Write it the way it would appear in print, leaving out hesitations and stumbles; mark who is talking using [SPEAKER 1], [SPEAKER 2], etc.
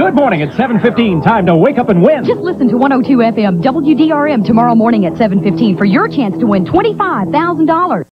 [SPEAKER 1] Good morning. It's 7:15. Time to wake up and win.
[SPEAKER 2] Just listen to 102 FM WDRM tomorrow morning at 7:15 for your chance to win $25,000.